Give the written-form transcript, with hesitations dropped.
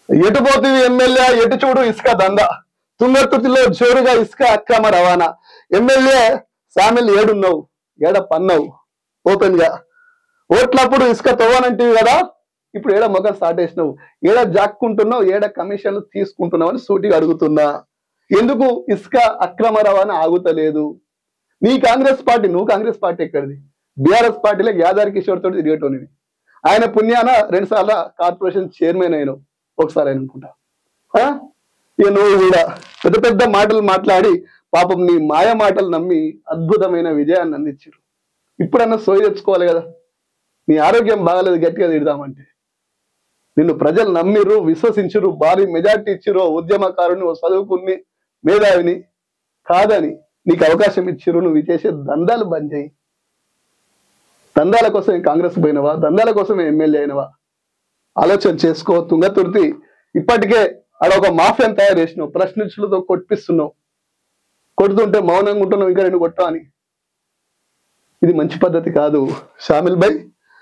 ఎటు పోతుంది ఎమ్మెల్యే, ఎటు చూడు ఇసుక దందా. తుంగతుర్తిలో జోరుగా ఇసుక అక్రమ రవాణా. ఎమ్మెల్యే సామిల్ ఏడున్నావు, ఏడ పన్నావు ఓపెన్ గా. ఓట్లప్పుడు ఇసుక తవ్వనంటివి కదా, ఇప్పుడు ఏడ మొగ స్టార్ట్ చేసినావు, ఏడ జాక్కుంటున్నావు, ఏడ కమిషన్లు తీసుకుంటున్నావు అని సూటిగా అడుగుతున్నా. ఎందుకు ఇసుక అక్రమ రవాణా ఆగుతలేదు? నువ్వు కాంగ్రెస్ పార్టీ ఎక్కడిది? బీఆర్ఎస్ పార్టీలో యాదారి కిషోర్ తోటి తిరిగేటోనివి. ఆయన పుణ్యాన 2 సార్లు కార్పొరేషన్ చైర్మన్ అయినావు, ఒకసారి ఆయన అనుకుంటా. ఇక నువ్వు కూడా పెద్ద పెద్ద మాటలు మాట్లాడి పాపం నీ మాయ మాటలు నమ్మి అద్భుతమైన విజయాన్ని అందించారు. ఇప్పుడన్నా సోయి తెచ్చుకోవాలి కదా. నీ ఆరోగ్యం బాగాలేదు, గట్టిగా తిడదామంటే నిన్ను ప్రజలు నమ్మిరు, విశ్వసించరు, భారీ మెజార్టీ ఇచ్చిరు. ఉద్యమకారుని, చదువుకుని మేధావిని కాదని నీకు అవకాశం ఇచ్చిరు. నువ్వు చేసే దందాలు బంద్ చేయి. దందాల కోసమే కాంగ్రెస్ పోయినవా? దందాల కోసమే ఎమ్మెల్యే అయినవా? ఆలోచన చేసుకో. తుంగతుర్తి ఇప్పటికే ఆడ ఒక మాఫియాను తయారు చేసినావు, ప్రశ్నించులతో కొట్టిస్తున్నావు. కొడుతుంటే మౌనంగా ఉంటున్నావు, ఇంకా నేను కొట్టా అని. ఇది మంచి పద్ధతి కాదు షామిల్ భాయ్.